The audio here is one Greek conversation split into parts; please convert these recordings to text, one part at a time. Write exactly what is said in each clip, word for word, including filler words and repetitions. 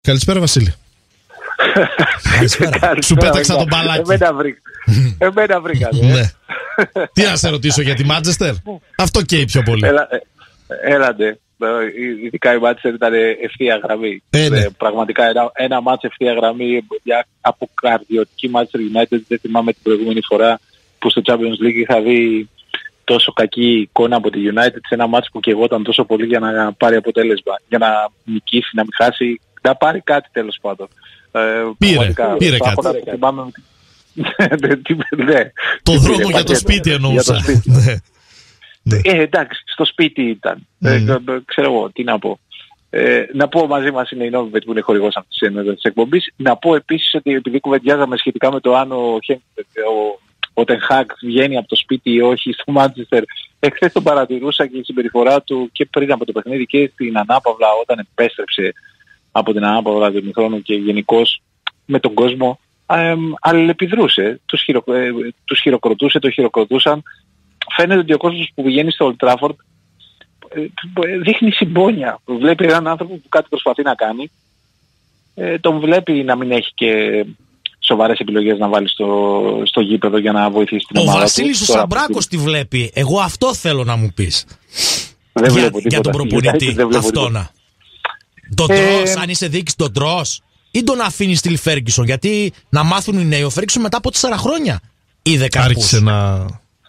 Καλησπέρα, Βασίλη. Καλησπέρα. Σου πέταξα τον μπαλάκι. Εμένα βρήκατε. Τι να σε ρωτήσω για τη Μάντσεστερ? Αυτό καίει πιο πολύ. Έλατε. Ειδικά η Μάντσεστερ ήταν ευθεία γραμμή. Πραγματικά ένα μάτς ευθεία γραμμή. Από καρδιωτική Manchester United. Δεν θυμάμαι την προηγούμενη φορά που στο Champions League είχα δει τόσο κακή εικόνα από τη United σε ένα μάτς που καιγόταν τόσο πολύ για να πάρει αποτέλεσμα. Για να νικήσει, να μην χάσει, να πάρει κάτι τέλος πάντων. Πήρε, πήρε κάτι. Το δρόμο για το σπίτι εννοούσα. Ε, εντάξει, στο σπίτι ήταν. Ξέρω εγώ, τι να πω. Να πω, μαζί μας είναι η Novibet που είναι χορηγός αυτής της εκπομπής. Να πω επίσης ότι επειδή κουβεντιάζαμε σχετικά με το αν ο Ten Hag βγαίνει από το σπίτι ή όχι στο Manchester, εχθές τον παρατηρούσα και η συμπεριφορά του και πριν από το παιχνίδι και στην ανάπαυλα όταν επέστρεψε από την ανάπαυλα του ημιχρόνου και γενικώς με τον κόσμο, ε, αλληλεπιδρούσε, τους, χειρο, ε, τους χειροκροτούσε, το χειροκροτούσαν. Φαίνεται ότι ο κόσμος που βγαίνει στο Old Trafford ε, δείχνει συμπόνια. Βλέπει έναν άνθρωπο που κάτι προσπαθεί να κάνει, ε, τον βλέπει να μην έχει και σοβαρές επιλογές να βάλει στο, στο γήπεδο για να βοηθήσει την ο ομάδα. Ο Βασίλης ο Σαμπράκος τη βλέπει. Εγώ αυτό θέλω να μου πεις. Δεν για, βλέπω για τον προπονητή αυτόνα. Τον ε... τρως, αν είσαι δίκης τον τρως ή τον αφήνεις στη Φέργκισον? Γιατί να μάθουν οι νέοι, ο Φέργκισον μετά από τέσσερα χρόνια είδε άρχισε να...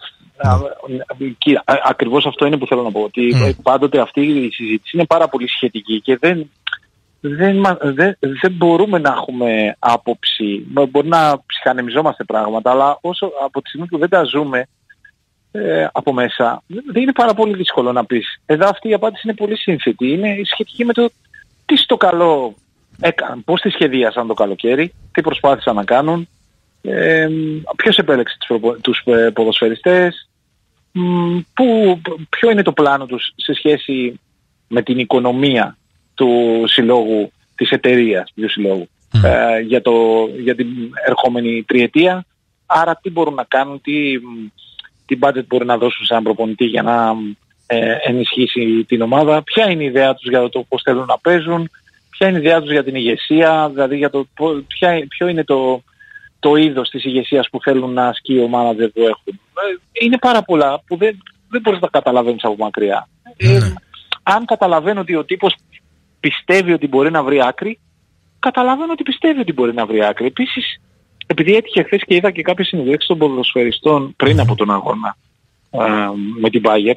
Ακριβώς αυτό είναι που θέλω να πω. Ότι mm. πάντοτε αυτή η συζήτηση είναι πάρα πολύ σχετική και δεν, δεν, δεν, δεν μπορούμε να έχουμε άποψη. Μπορεί να ψυχανεμιζόμαστε πράγματα, αλλά όσο από τη στιγμή που δεν τα ζούμε ε, από μέσα, δεν είναι πάρα πολύ δύσκολο να πεις. Εδώ αυτή η απάντηση είναι πολύ σύνθετη. Είναι σχετική με το τι στο καλό έκαναν, πώς τη σχεδίασαν το καλοκαίρι, τι προσπάθησαν να κάνουν, ε, ποιος επέλεξε τους, προπο, τους ε, ποδοσφαιριστές, μ, που, ποιο είναι το πλάνο τους σε σχέση με την οικονομία του συλλόγου, της εταιρείας του συλλόγου mm. ε, για, το, για την ερχόμενη τριετία. Άρα τι μπορούν να κάνουν, τι, τι budget μπορεί να δώσουν σε έναν προπονητή για να ε, ενισχύσει την ομάδα, ποια είναι η ιδέα τους για το πώς θέλουν να παίζουν, ποια είναι η ιδέα τους για την ηγεσία, δηλαδή για το ποια, ποιο είναι το, το είδος της ηγεσίας που θέλουν να ασκεί ο μάνατζερ που έχουν. Είναι πάρα πολλά που δεν, δεν μπορείς να καταλαβαίνεις από μακριά. Mm. Ε, αν καταλαβαίνω ότι ο τύπος πιστεύει ότι μπορεί να βρει άκρη, καταλαβαίνω ότι πιστεύει ότι μπορεί να βρει άκρη. Επίσης, επειδή έτυχε χθες και είδα και κάποιες συνεδρίξεις των ποδοσφαιριστών πριν από τον αγώνα ε, με την Bayern,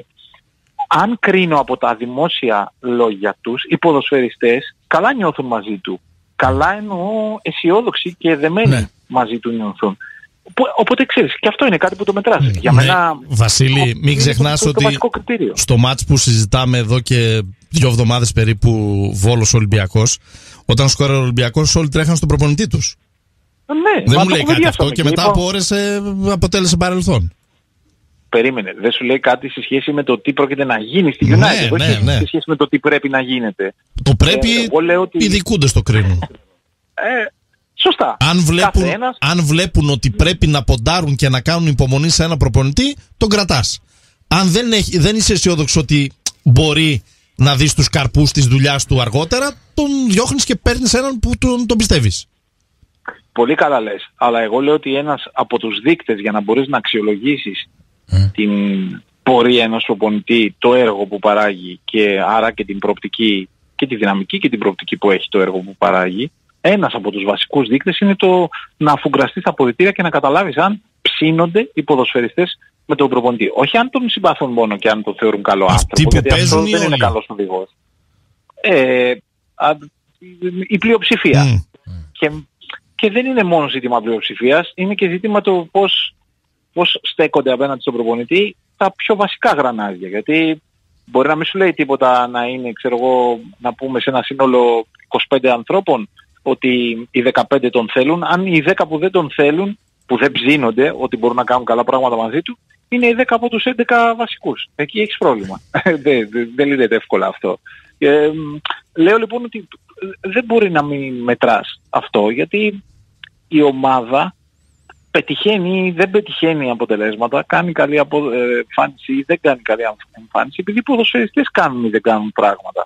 αν κρίνω από τα δημόσια λόγια τους, οι ποδοσφαιριστές καλά νιώθουν μαζί του. Καλά εννοώ αισιόδοξοι και δεμένοι ναι. μαζί του νιώθουν. Οπότε ξέρεις, και αυτό είναι κάτι που το μετράς. Ναι. Για μένα, Βασίλη, μην ξεχνάς το, το, το ότι στο μάτς που συζητάμε εδώ και δύο εβδομάδες περίπου, Βόλος Ολυμπιακός, όταν σκόρε ο Ολυμπιακός όλοι τρέχαν στον προπονητή τους. Ναι, δεν μου λέει κάτι αυτό και μετά από ώρες ε, αποτέλεσε παρελθόν. Περίμενε, δεν σου λέει κάτι σε σχέση με το τι πρόκειται να γίνει στη United, ναι, όχι ναι, ναι. σε σχέση με το τι πρέπει να γίνεται. Το πρέπει, ε, ότι... οι ειδικούντες το κρίνουν. Ε, σωστά. Αν βλέπουν, ένας... αν βλέπουν ότι πρέπει να ποντάρουν και να κάνουν υπομονή σε ένα προπονητή, τον κρατάς. Αν δεν, έχει, δεν είσαι αισιόδοξο ότι μπορεί να δεις τους καρπούς της δουλειάς του αργότερα, τον διώχνεις και παίρνεις έναν που τον, τον πιστεύεις. Πολύ καλά λες, αλλά εγώ λέω ότι ένας από τους δείκτες για να μπορείς να αξιολογήσεις mm. την πορεία ενός προπονητή, το έργο που παράγει και άρα και την προοπτική και τη δυναμική και την προοπτική που έχει το έργο που παράγει, ένας από τους βασικούς δείκτες είναι το να αφουγκραστείς τα αποδυτήρια και να καταλάβεις αν ψήνονται οι ποδοσφαιριστές με τον προπονητή. Όχι αν τον συμπαθούν μόνο και αν τον θεωρούν καλό άνθρωπο, γιατί αυτό δεν είναι καλός οδηγός. Ε, α, η πλειοψηφία. Mm. Και, και δεν είναι μόνο ζήτημα πλειοψηφίας, είναι και ζήτημα το πώς, πώς στέκονται απέναντι στον προπονητή τα πιο βασικά γρανάζια. Γιατί μπορεί να μην σου λέει τίποτα να είναι, ξέρω εγώ, να πούμε σε ένα σύνολο είκοσι πέντε ανθρώπων ότι οι δεκαπέντε τον θέλουν. Αν οι δέκα που δεν τον θέλουν, που δεν ψήνονται ότι μπορούν να κάνουν καλά πράγματα μαζί του, είναι οι δέκα από τους έντεκα βασικούς. Εκεί έχεις πρόβλημα. δεν δε, δε λύνεται εύκολα αυτό. Ε, λέω λοιπόν ότι δεν μπορεί να μην μετράς αυτό, γιατί η ομάδα πετυχαίνει ή δεν πετυχαίνει αποτελέσματα, κάνει καλή εμφάνιση ή δεν κάνει καλή εμφάνιση, επειδή οι ποδοσφαιριστές κάνουν ή δεν κάνουν πράγματα.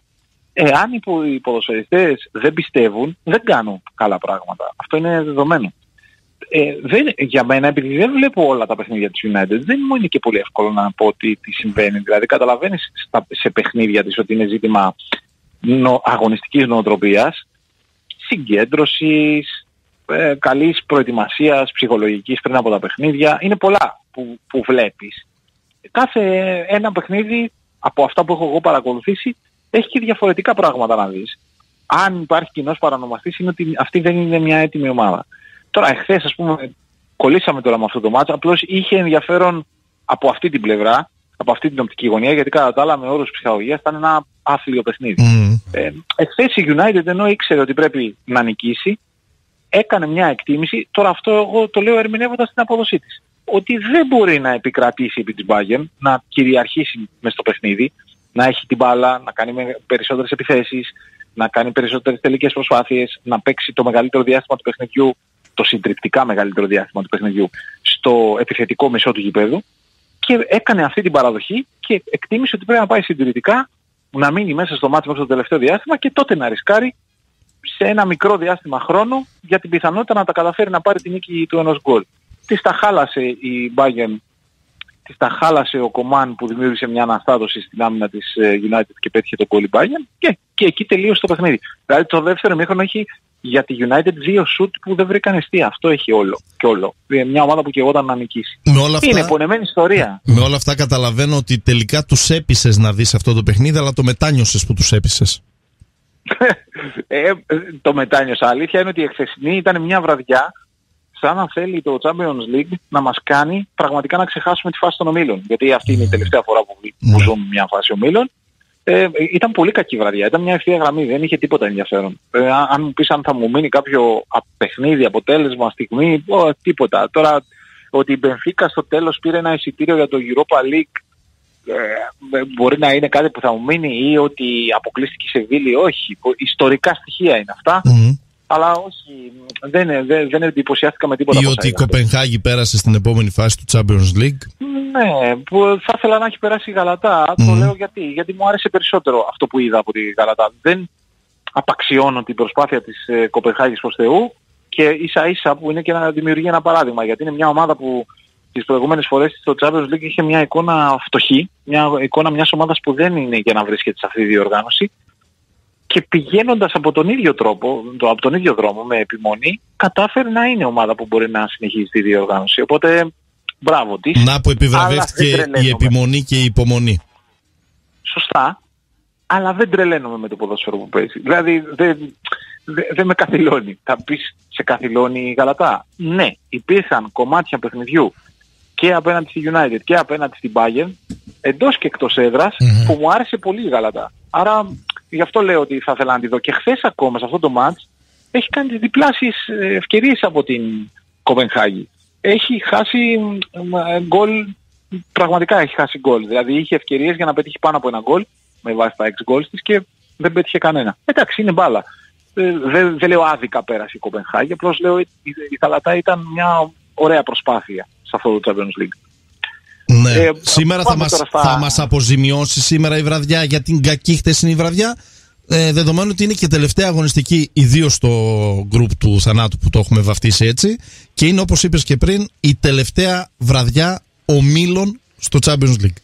Ε, αν οι ποδοσφαιριστές δεν πιστεύουν, δεν κάνουν καλά πράγματα. Αυτό είναι δεδομένο. Ε, δεν, για μένα, επειδή δεν βλέπω όλα τα παιχνίδια της United, δεν μου είναι και πολύ εύκολο να πω τι, τι συμβαίνει. Δηλαδή καταλαβαίνεις στα, σε παιχνίδια της ότι είναι ζήτημα νο, αγωνιστικής νοοτροπίας, συγκέντρωσης, ε, καλής προετοιμασίας ψυχολογικής πριν από τα παιχνίδια. Είναι πολλά που, που βλέπεις. Κάθε ένα παιχνίδι από αυτά που έχω εγώ παρακολουθήσει έχει και διαφορετικά πράγματα να δεις. Αν υπάρχει κοινός παρανομαστής είναι ότι αυτή δεν είναι μια έτοιμη ομάδα. Τώρα εχθές ας πούμε κολλήσαμε τώρα με αυτό το μάτσο, απλώς είχε ενδιαφέρον από αυτή την πλευρά, από αυτή την οπτική γωνία, γιατί κατά τα άλλα με όρους ψυχαγωγίας ήταν ένα άθλιο παιχνίδι. Mm. Ε, εχθές η United ενώ ήξερε ότι πρέπει να νικήσει, έκανε μια εκτίμηση, τώρα αυτό εγώ το λέω ερμηνεύοντας την απόδοσή της, ότι δεν μπορεί να επικρατήσει επί της Bayern, να κυριαρχήσει μες στο παιχνίδι, να έχει την μπάλα, να κάνει περισσότερες επιθέσεις, να κάνει περισσότερες τελικές προσπάθειες, να παίξει το μεγαλύτερο διάστημα του παιχνιδιού, το συντριπτικά μεγαλύτερο διάστημα του παιχνιδιού, στο επιθετικό μισό του γηπέδου, και έκανε αυτή την παραδοχή και εκτίμησε ότι πρέπει να πάει συντηρητικά, να μείνει μέσα στο μάτι μέχρι το τελευταίο διάστημα και τότε να ρισκάρει σε ένα μικρό διάστημα χρόνου για την πιθανότητα να τα καταφέρει να πάρει την νίκη του ενός γκολ. Της τα χάλασε η Bayern, της τα χάλασε ο Κομάν που δημιούργησε μια αναστάτωση στην άμυνα της United και πέτυχε το γκολ η Bayern και, και εκεί τελείωσε το παιχνίδι. Δηλαδή το δεύτερο ημίχρονο έχει για τη United δύο σουτ που δεν βρήκαν εστία. Αυτό έχει όλο και όλο. Μια ομάδα που και εγώ να νικήσει. Αυτά, είναι πονεμένη ιστορία. Με όλα αυτά καταλαβαίνω ότι τελικά τους έπεισες να δεις αυτό το παιχνίδι, αλλά το μετάνιωσες που τους έπεισες. ε, το μετάνιωσα. Αλήθεια είναι ότι η εχθεσινή ήταν μια βραδιά σαν να θέλει το Champions League να μας κάνει πραγματικά να ξεχάσουμε τη φάση των ομίλων. Γιατί αυτή είναι η τελευταία φορά που, που ζούμε μια φάση ομίλων. Ε, ήταν πολύ κακή βραδιά. Ήταν μια ευθεία γραμμή. Δεν είχε τίποτα ενδιαφέρον. Ε, αν μου πεις αν θα μου μείνει κάποιο παιχνίδι, αποτέλεσμα, στιγμή, ό, τίποτα. Τώρα ότι η Μπενφίκα στο τέλος πήρε ένα εισιτήριο για το Europa League, ε, μπορεί να είναι κάτι που θα μου μείνει, ή ότι αποκλείστηκε η Σεβίλη. Όχι. Ιστορικά στοιχεία είναι αυτά. Mm-hmm. Αλλά όχι, δεν, δεν, δεν εντυπωσιάστηκα με τίποτα. Ή ότι η Κοπενχάγη πέρασε στην επόμενη φάση του Champions League. Ναι, που θα ήθελα να έχει περάσει η Γαλατά. Mm. Το λέω γιατί, γιατί μου άρεσε περισσότερο αυτό που είδα από τη Γαλατά. Δεν απαξιώνω την προσπάθεια της ε, Κοπενχάγης προς Θεού και ίσα ίσα που είναι και να δημιουργεί ένα παράδειγμα. Γιατί είναι μια ομάδα που τις προηγούμενες φορές στο Champions League είχε μια εικόνα φτωχή, μια εικόνα μιας ομάδας που δεν είναι για να βρίσκεται σε αυτή τη διοργάνωση. Και πηγαίνοντας από τον ίδιο τρόπο, από τον ίδιο δρόμο, με επιμονή, κατάφερε να είναι ομάδα που μπορεί να συνεχίσει τη διοργάνωση. Οπότε, μπράβο της. Να που επιβραβεύτηκε η επιμονή και η υπομονή. Σωστά, αλλά δεν τρελαίνομαι με το ποδόσφαιρο που παίζει. Δηλαδή, δεν δε, δε με καθυλώνει. Θα πεις, σε καθυλώνει η Γαλατά. Ναι, υπήρχαν κομμάτια παιχνιδιού και απέναντι στη United και απέναντι στην Bayern, εντός και εκτός έδρας, mm-hmm. που μου άρεσε πολύ η Γαλατά. Άρα, γι' αυτό λέω ότι θα ήθελα να τη δω. Και χθες ακόμα σε αυτό το μάτς έχει κάνει τις διπλάσεις ευκαιρίες από την Κοπενχάγη. Έχει χάσει γκολ, πραγματικά έχει χάσει γκολ. Δηλαδή είχε ευκαιρίες για να πετύχει πάνω από ένα γκολ με βάση τα έξι γκολ της και δεν πέτυχε κανένα. Εντάξει, είναι μπάλα. Δεν δε λέω άδικα πέρασε η Κοπενχάγη, απλώς λέω η, η Γαλατά ήταν μια ωραία προσπάθεια σε αυτό το Champions League. Ναι. Ε, σήμερα θα μας, στα... θα μας αποζημιώσει σήμερα η βραδιά για την κακή χτεσινή βραδιά, ε, δεδομένου ότι είναι και τελευταία αγωνιστική, ιδίως στο γκρουπ του θανάτου που το έχουμε βαφτίσει έτσι, και είναι, όπως είπες και πριν, η τελευταία βραδιά ομίλων στο Champions League.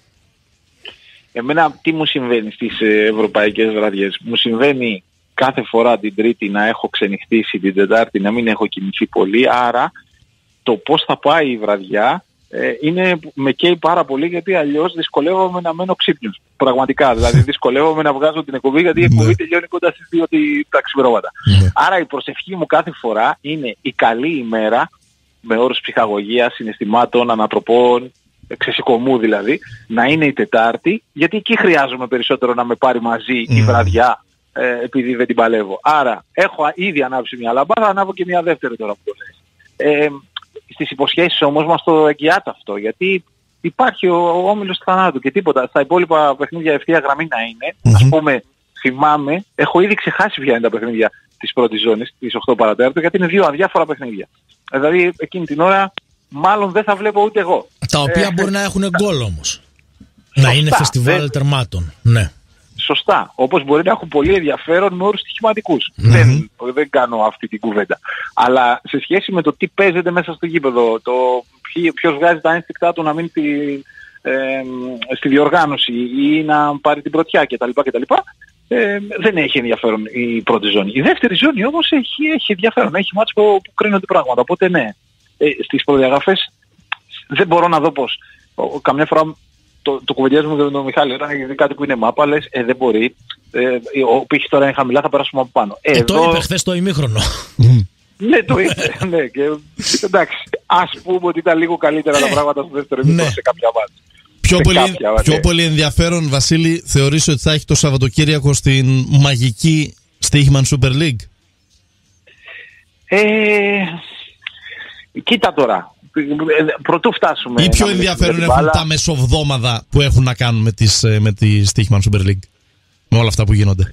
Εμένα τι μου συμβαίνει στις ευρωπαϊκές βραδιές? Μου συμβαίνει κάθε φορά την Τρίτη να έχω ξενυχτήσει, την Τετάρτη να μην έχω κοιμηθεί πολύ, άρα το πώς θα πάει η βραδιά ε, είναι, με καίει πάρα πολύ, γιατί αλλιώς δυσκολεύομαι να μένω ξύπνιος. Πραγματικά, δηλαδή δυσκολεύομαι να βγάζω την εκπομπή, γιατί η εκπομπή τελειώνει κοντά στις δύο τα ξημερώματα. Άρα η προσευχή μου κάθε φορά είναι η καλή ημέρα, με όρους ψυχαγωγίας, συναισθημάτων, ανατροπών, ξεσηκωμού δηλαδή, να είναι η Τετάρτη, γιατί εκεί χρειάζομαι περισσότερο να με πάρει μαζί η βραδιά, ε, επειδή δεν την παλεύω. Άρα έχω ήδη ανάψει μια λαμπά, θα ανάβω και μια δεύτερη τώρα που το λες. Ε, στις υποσχέσεις όμως μας το εγγυάται αυτό, γιατί υπάρχει ο, ο όμιλος του θανάτου και τίποτα. Στα υπόλοιπα παιχνίδια ευθεία γραμμή να είναι. Mm-hmm. Ας πούμε, θυμάμαι, έχω ήδη ξεχάσει ποια είναι τα παιχνίδια της πρώτης ζώνης, της οκτώ παρατέταρτο, γιατί είναι δύο αδιάφορα παιχνίδια. Δηλαδή εκείνη την ώρα μάλλον δεν θα βλέπω ούτε εγώ. Τα οποία ε, μπορεί να έχουν γκολ όμως. Να είναι φεστιβάλ τερμάτων. Ναι. Σωστά. Όπως μπορεί να έχουν πολύ ενδιαφέρον με όρους στοιχηματικούς. Mm-hmm. Δεν, δεν κάνω αυτή την κουβέντα. Αλλά σε σχέση με το τι παίζεται μέσα στο γήπεδο, το ποιος βγάζει τα ένστικτά του να μείνει στη, ε, στη διοργάνωση ή να πάρει την πρωτιά κτλ. κτλ. Ε, δεν έχει ενδιαφέρον η πρώτη ζώνη. Η δεύτερη ζώνη όμως έχει, έχει ενδιαφέρον. Έχει μάτς που, που κρίνονται πράγματα. Οπότε ναι, ε, στις προδιαγραφές δεν μπορώ να δω πώς. Ο, καμιά φορά το, το κουβεντιάζουμε με τον Μιχάλη, όταν έχει κάτι που είναι μάπα, λες, ε, δεν μπορεί. Ε, ο πύχης τώρα είναι χαμηλά, θα περάσουμε από πάνω. Ε, εδώ... Το είπε χθες το ημίχρονο. Ναι, το είπε. Ναι, και, εντάξει, ας πούμε ότι ήταν λίγο καλύτερα τα πράγματα στο δεύτερο ημίχρονο σε κάποια μάτς. Πιο, πολύ, κάποια, πιο ναι. πολύ ενδιαφέρον, Βασίλη, θεωρείς ότι θα έχει το Σαββατοκύριακο στην μαγική Στοίχημαν Super League? Ε, κοίτα τώρα. Πρωτού φτάσουμε. Ή πιο ενδιαφέρον έχουν μπάλα. Τα μεσοβδόμαδα που έχουν να κάνουν με, τις, με τη Στοίχημαν Super League? Με όλα αυτά που γίνονται.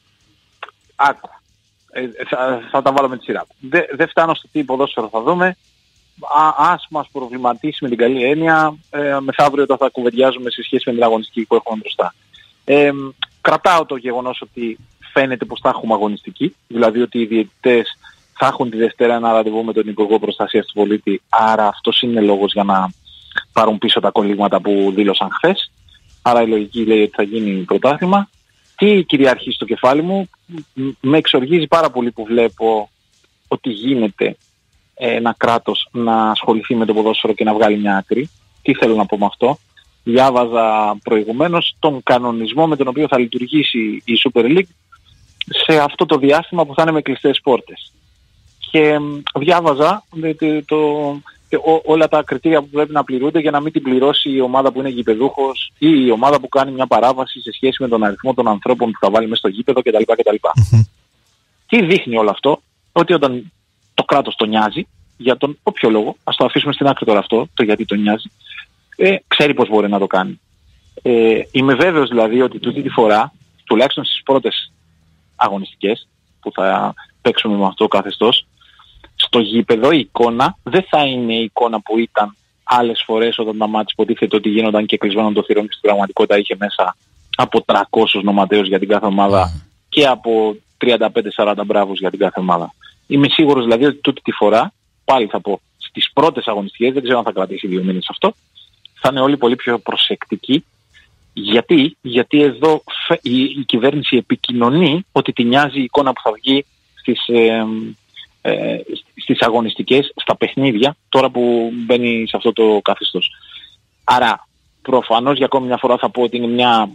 Άκου. Ε, θα, θα τα βάλω με τη σειρά. Δεν δε φτάνω στο τι ποδόσφαιρο θα δούμε. Α, ας μας προβληματίσει με την καλή έννοια ε, μεθαύριο όταν θα κουβεντιάζουμε σε σχέση με την αγωνιστική που έχουμε μπροστά. Ε, κρατάω το γεγονός ότι φαίνεται πως θα έχουμε αγωνιστική, δηλαδή ότι οι διαιτητές θα έχουν τη Δευτέρα ένα ραντεβού με τον Υπουργό Προστασίας του Πολίτη, άρα αυτός είναι λόγος για να πάρουν πίσω τα κολλήγματα που δήλωσαν χθες. Άρα η λογική λέει ότι θα γίνει πρωτάθλημα. Τι κυριαρχεί στο κεφάλι μου? Με εξοργίζει πάρα πολύ που βλέπω ότι γίνεται ένα κράτος να ασχοληθεί με το ποδόσφαιρο και να βγάλει μια άκρη. Τι θέλω να πω με αυτό? Διάβαζα προηγουμένως τον κανονισμό με τον οποίο θα λειτουργήσει η Super League σε αυτό το διάστημα που θα είναι με κλειστές πόρτες. Και διάβαζα το, το, το, όλα τα κριτήρια που πρέπει να πληρούνται για να μην την πληρώσει η ομάδα που είναι γηπεδούχος ή η ομάδα που κάνει μια παράβαση σε σχέση με τον αριθμό των ανθρώπων που θα βάλει μέσα στο γήπεδο κτλ. κτλ. Mm-hmm. Τι δείχνει όλο αυτό? Ότι όταν το κράτος τον νοιάζει, για τον όποιο λόγο, ας το αφήσουμε στην άκρη τώρα αυτό, το γιατί τον νοιάζει, ε, ξέρει πώς μπορεί να το κάνει. Ε, είμαι βέβαιος δηλαδή ότι τούτη τη φορά, τουλάχιστον στις πρώτες αγωνιστικές που θα παίξουμε με αυτό το καθεστώς, στο γήπεδο η εικόνα δεν θα είναι η εικόνα που ήταν άλλες φορές όταν τα μάτς υποτίθεται ότι γίνονταν και κλεισμένων των θυρών και στην πραγματικότητα είχε μέσα από τριακόσιους νοματέους για την κάθε ομάδα mm. και από τριάντα πέντε σαράντα μπράβους για την κάθε ομάδα. Είμαι σίγουρος δηλαδή ότι τούτη τη φορά, πάλι θα πω, στις πρώτες αγωνιστικές, δεν ξέρω αν θα κρατήσει δύο μήνες αυτό, θα είναι όλοι πολύ πιο προσεκτικοί. Γιατί, Γιατί εδώ η, η κυβέρνηση επικοινωνεί ότι τη νοιάζει η εικόνα που θα βγει στις, ε, ε, στις αγωνιστικές, στα παιχνίδια, τώρα που μπαίνει σε αυτό το καθεστώς. Άρα, προφανώς για ακόμη μια φορά θα πω ότι είναι μια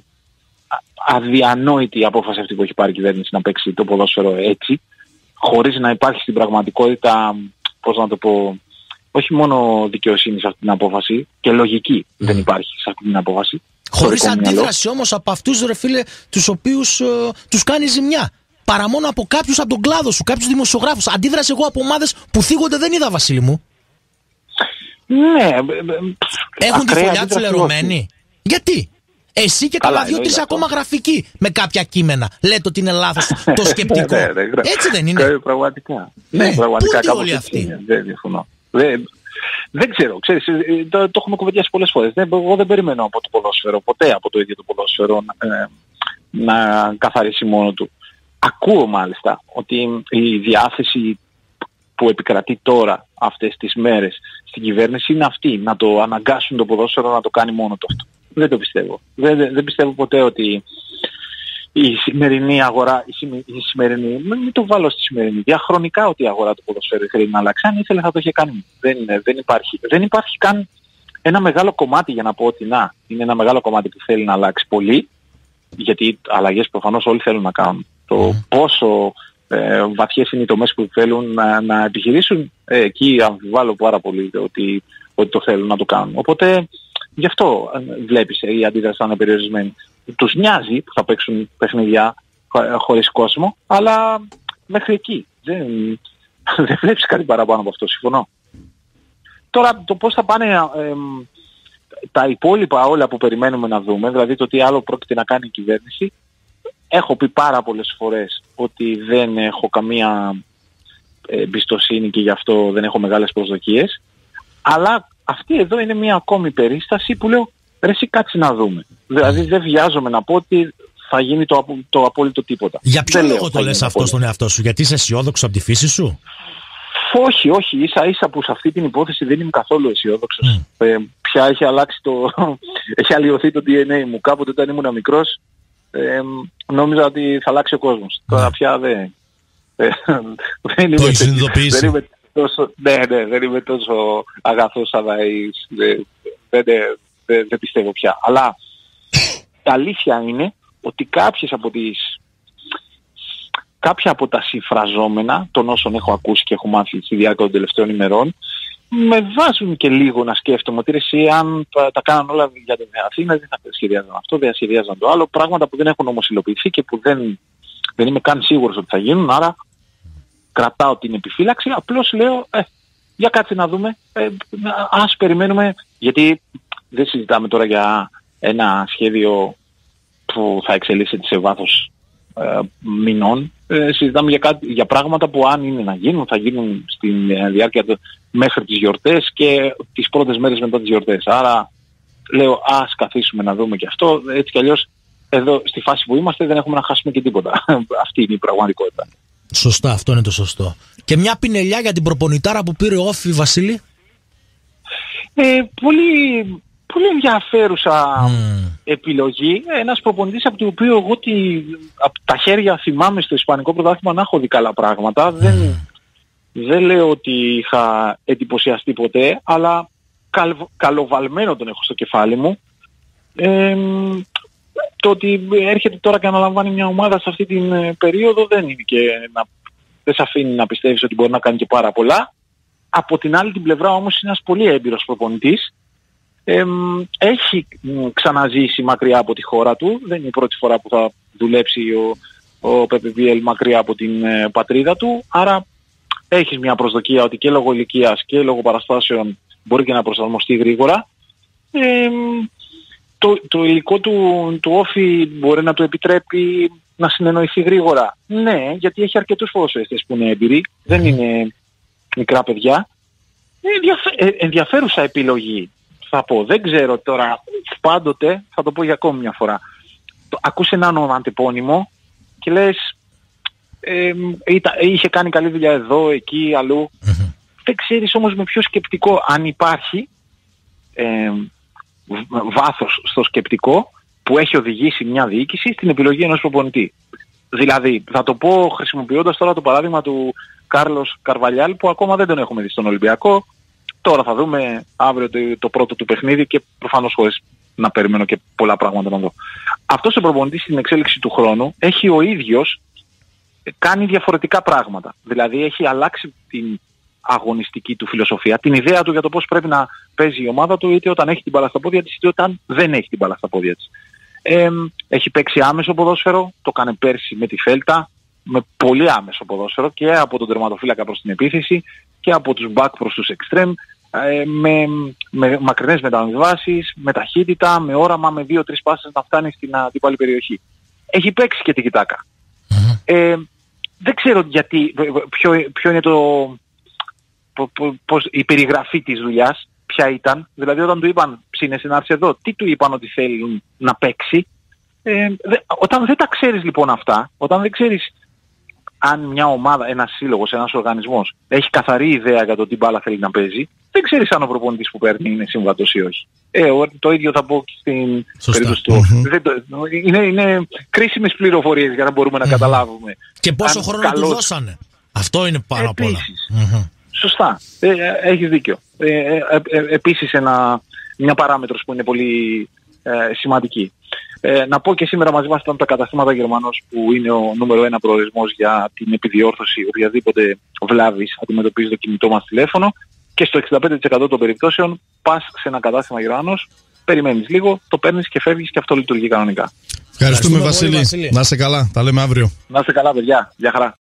αδιανόητη απόφαση αυτή που έχει πάρει η κυβέρνηση να παίξει το ποδόσφαιρο έτσι, χωρίς να υπάρχει στην πραγματικότητα, πώς να το πω, όχι μόνο δικαιοσύνη σε αυτή την απόφαση, και λογική mm. δεν υπάρχει σε αυτή την απόφαση. Χωρίς αντίδραση όμως από αυτούς, ρε φίλε, τους οποίους ε, τους κάνει ζημιά. Παρά μόνο από κάποιους από τον κλάδο σου, κάποιους δημοσιογράφους. Αντίδραση εγώ από ομάδες που θίγονται δεν είδα, Βασίλη μου. Ναι. Έχουν τη φωλιά τους λερωμένη. Γιατί? Εσύ και καλά δύο-τρεις ακόμα γραφικοί με κάποια κείμενα λέτε ότι είναι λάθος το σκεπτικό. ναι, ναι, ναι, έτσι δεν είναι? Πραγματικά. Ναι, ναι, πραγματικά. Πού είναι όλοι αυτοί? Δεν διαφωνώ. Δεν, δεν ξέρω, ξέρεις, το, το έχουμε κουβεντιάσει πολλές φορές. Δεν, εγώ δεν περιμένω από το ποδόσφαιρο, ποτέ από το ίδιο το ποδόσφαιρο ε, να καθαρίσει μόνο του. Ακούω μάλιστα ότι η διάθεση που επικρατεί τώρα αυτές τις μέρες στην κυβέρνηση είναι αυτή, να το αναγκάσουν το ποδόσφαιρο να το κάνει μόνο το αυτό. Δεν το πιστεύω. Δεν, δεν πιστεύω ποτέ ότι η σημερινή αγορά, η, σημερινή, η σημερινή, μην το βάλω στη σημερινή, διαχρονικά ότι η αγορά του ποδοσφαίρου θέλει να αλλάξει. Αν ήθελε θα το είχε κάνει. Δεν, δεν, υπάρχει, δεν υπάρχει καν ένα μεγάλο κομμάτι, για να πω ότι να, είναι ένα μεγάλο κομμάτι που θέλει να αλλάξει πολύ, γιατί αλλαγές προφανώς όλοι θέλουν να κάνουν. Το mm. πόσο ε, βαθιές είναι οι τομές που θέλουν να, να επιχειρήσουν, ε, εκεί αμφιβάλλω πάρα πολύ ότι, ότι το θέλουν να το κάνουν. Οπότε γι' αυτό βλέπεις η αντίδραση θα είναι περιορισμένη. Τους νοιάζει που θα παίξουν παιχνιδιά χωρίς κόσμο, αλλά μέχρι εκεί. Δεν, δεν βλέπεις κάτι παραπάνω από αυτό, συμφωνώ. Τώρα το πώς θα πάνε ε, τα υπόλοιπα όλα που περιμένουμε να δούμε, δηλαδή το τι άλλο πρόκειται να κάνει η κυβέρνηση, έχω πει πάρα πολλές φορές ότι δεν έχω καμία εμπιστοσύνη και γι' αυτό δεν έχω μεγάλες προσδοκίες, αλλά αυτή εδώ είναι μια ακόμη περίσταση που λέω ρε εσύ κάτσε να δούμε. Δηλαδή δεν βιάζομαι να πω ότι θα γίνει το, το απόλυτο τίποτα. Για ποιο λόγο το λες αυτό στον εαυτό σου, γιατί είσαι αισιόδοξος από τη φύση σου? Όχι, όχι, ίσα ίσα που σε αυτή την υπόθεση δεν είμαι καθόλου αισιόδοξος. Mm. Ε, πια έχει αλλάξει το, έχει αλλοιωθεί το ντι εν έι μου. Κάποτε όταν ήμουν μικρός ε, νόμιζα ότι θα αλλάξει ο κόσμος. Mm. Τώρα πια δεν, ε, δεν είμαι, το έχεις συνειδητοποιήσει. Δεν είμαι τόσο, ναι, ναι, δεν είμαι τόσο αγαθός αδαής, δεν, δεν, δεν, δεν πιστεύω πια. Αλλά η αλήθεια είναι ότι κάποιες από τις κάποια από τα συμφραζόμενα των όσων έχω ακούσει και έχω μάθει στη διάρκεια των τελευταίων ημερών με βάζουν και λίγο να σκέφτομαι ότι εσύ αν τα, τα κάναν όλα για την Αθήνα δεν θα σχεδιάζαν αυτό, δεν θα σχεδιάζαν το άλλο, πράγματα που δεν έχουν όμως υλοποιηθεί και που δεν, δεν είμαι καν σίγουρος ότι θα γίνουν, άρα κρατάω την επιφύλαξη, απλώς λέω ε, για κάτσε να δούμε, ε, ας περιμένουμε, γιατί δεν συζητάμε τώρα για ένα σχέδιο που θα εξελίσσεται σε βάθος ε, μηνών. Ε, συζητάμε για, κάτι, για πράγματα που αν είναι να γίνουν, θα γίνουν στη διάρκεια του, μέχρι τις γιορτές και τις πρώτες μέρες μετά τις γιορτές. Άρα λέω ας καθίσουμε να δούμε και αυτό, έτσι κι αλλιώς εδώ στη φάση που είμαστε δεν έχουμε να χάσουμε και τίποτα. Αυτή είναι η πραγματικότητα. Σωστά, αυτό είναι το σωστό. Και μια πινελιά για την προπονητάρα που πήρε όφη, Βασίλη. Ε, πολύ, πολύ ενδιαφέρουσα mm. επιλογή. Ένας προπονητής από το οποίο εγώ τη, από τα χέρια θυμάμαι στο Ισπανικό πρωτάθλημα να έχω δει καλά πράγματα. Mm. Δεν, δεν λέω ότι είχα εντυπωσιαστεί ποτέ, αλλά καλ, καλοβαλμένο τον έχω στο κεφάλι μου. Ε, το ότι έρχεται τώρα και αναλαμβάνει μια ομάδα σε αυτή την περίοδο δεν είναι και να, δεν σε αφήνει να πιστεύεις ότι μπορεί να κάνει και πάρα πολλά. Από την άλλη την πλευρά όμως είναι ένας πολύ έμπειρος προπονητής. Ε, έχει ξαναζήσει μακριά από τη χώρα του. Δεν είναι η πρώτη φορά που θα δουλέψει ο, ο Πέπε Βιέλ μακριά από την ε, πατρίδα του. Άρα έχεις μια προσδοκία ότι και λόγω ηλικίας και λόγω παραστάσεων μπορεί και να προσαρμοστεί γρήγορα. Ε, το, το υλικό του, του όφη μπορεί να του επιτρέπει να συνεννοηθεί γρήγορα. Ναι, γιατί έχει αρκετούς ποδοσφαιριστές που είναι έμπειροι. Δεν είναι μικρά παιδιά. Είναι ενδιαφε... ε, ενδιαφέρουσα επιλογή. Θα πω, δεν ξέρω τώρα, πάντοτε, θα το πω για ακόμη μια φορά. Το, ακούς έναν ονοματεπώνυμο και λες, ε, ήταν, είχε κάνει καλή δουλειά εδώ, εκεί, αλλού. Mm-hmm. Δεν ξέρεις όμως με ποιο σκεπτικό, αν υπάρχει ε, βάθος στο σκεπτικό που έχει οδηγήσει μια διοίκηση στην επιλογή ενός προπονητή. Δηλαδή, θα το πω χρησιμοποιώντας τώρα το παράδειγμα του Κάρλος Καρβαλιάλ που ακόμα δεν τον έχουμε δει στον Ολυμπιακό. Τώρα θα δούμε αύριο το, το πρώτο του παιχνίδι και προφανώς χωρίς να περιμένω και πολλά πράγματα να δω. Αυτός ο προπονητής στην εξέλιξη του χρόνου έχει ο ίδιος κάνει διαφορετικά πράγματα. Δηλαδή έχει αλλάξει την αγωνιστική του φιλοσοφία, την ιδέα του για το πώς πρέπει να παίζει η ομάδα του είτε όταν έχει την μπάλα στα πόδια της είτε όταν δεν έχει την μπάλα στα πόδια της. Ε, έχει παίξει άμεσο ποδόσφαιρο, το έκανε πέρσι με τη Φέλτα, με πολύ άμεσο ποδόσφαιρο και από τον τερματοφύλακα προς την επίθεση και από τους back προς τους extreme, ε, με, με μακρινές μεταβιβάσεις, με ταχύτητα, με όραμα, με δύο-τρεις πάσες να φτάνει στην αντίπαλη περιοχή. Έχει παίξει και τικιτάκα. Mm-hmm. Ε, δεν ξέρω γιατί, ποιο, ποιο είναι το, πώς, η περιγραφή της δουλειάς, ποια ήταν. Δηλαδή όταν του είπαν ψήνεσαι να έρθει εδώ, τι του είπαν ότι θέλουν να παίξει. Ε, δε, όταν δεν τα ξέρεις λοιπόν αυτά, όταν δεν ξέρεις αν μια ομάδα, ένας σύλλογος, ένας οργανισμός έχει καθαρή ιδέα για το τι μπάλα θέλει να παίζει, δεν ξέρεις αν ο προπονητής που παίρνει είναι συμβατός ή όχι. Ε, το ίδιο θα πω και στην περίπτωση του. Mm-hmm. Είναι, είναι κρίσιμες πληροφορίες για να μπορούμε να mm-hmm. καταλάβουμε. Και πόσο χρόνο καλώς... του δώσανε. Αυτό είναι πάνω απ' όλα. Mm-hmm. Σωστά. Ε, έχεις δίκιο. Ε, ε, ε, ε, επίσης ένα, μια παράμετρος που είναι πολύ ε, σημαντική. Ε, να πω και σήμερα μαζί μας ήταν τα καταστήματα Γερμανός που είναι ο νούμερο ένα προορισμός για την επιδιόρθωση οποιαδήποτε βλάβης αντιμετωπίζει το κινητό μας τηλέφωνο και στο εξήντα πέντε τοις εκατό των περιπτώσεων πας σε ένα κατάστημα Γερμανός, περιμένεις λίγο, το παίρνεις και φεύγεις και αυτό λειτουργεί κανονικά. Ευχαριστούμε, Ευχαριστούμε Βασίλη. Βασίλη. Να είσαι καλά, τα λέμε αύριο. Να είσαι καλά παιδιά, γεια χαρά.